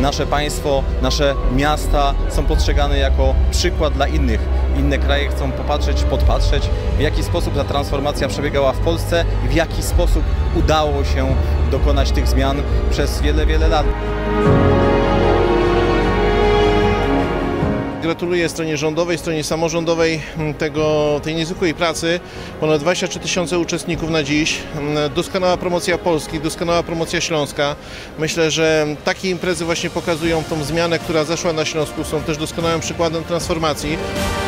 nasze państwo, nasze miasta są postrzegane jako przykład dla innych. Inne kraje chcą podpatrzeć, w jaki sposób ta transformacja przebiegała w Polsce i w jaki sposób udało się dokonać tych zmian przez wiele, wiele lat. Gratuluję stronie rządowej, stronie samorządowej tej niezwykłej pracy. Ponad 23 tysiące uczestników na dziś. Doskonała promocja Polski, doskonała promocja Śląska. Myślę, że takie imprezy właśnie pokazują tą zmianę, która zaszła na Śląsku. Są też doskonałym przykładem transformacji.